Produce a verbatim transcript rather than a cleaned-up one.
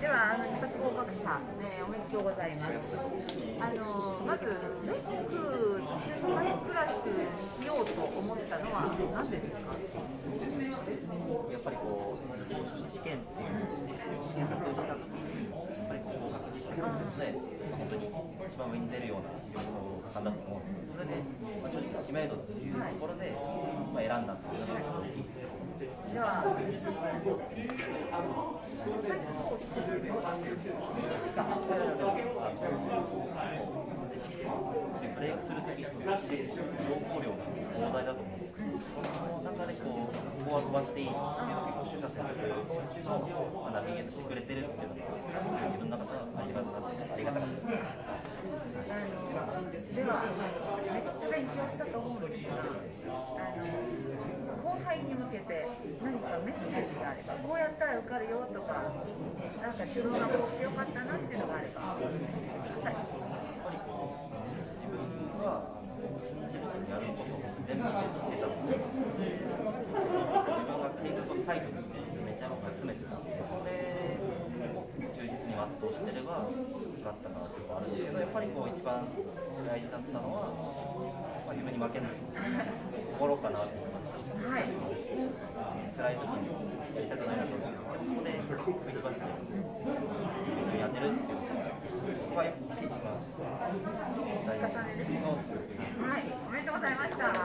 はあの一発合格者、ね、おめでとうございます。あのまずレック、そして佐々木クラスにしようと思ったのは何でですか？ やっぱりこう試験っていう試験発表した時にやっぱりこう合格実績を持って本当に一番上に出るような方だと思うので、それで、まあ、正直知名度っていうところで、まあ、選んだっていうのが大きいです。 では、佐々木投手ブレイクするテキストとして情報量が膨大だと思うんですけど、その中でこうここは飛ばしていいっていうのを結構取捨選択をナビゲートしてくれてるっていうのが自分の中ではありがたかったありがたかったです。 では、めっちゃ勉強したと思うんですが、あの後輩に向けて何かメッセージがあれば、こうやったら受かるよとか、なんか自分がこうしてよかったなっていうのがあれば、はい、 自分は信じるにやることを全部してたので、自分が計画をタイトにめちゃくちゃ詰めてたので、それを忠実に全うしてれば受かったかなっていうのがあるんですけど、やっぱりこう一番大事だったのは、まあ、自分に負けない心かなと思います。はい、辛い時にやりたくないなと思って、そこで一番自分にやってるっていうのが、ここがやっぱり一番大事です。 そうです。はい、おめでとうございました。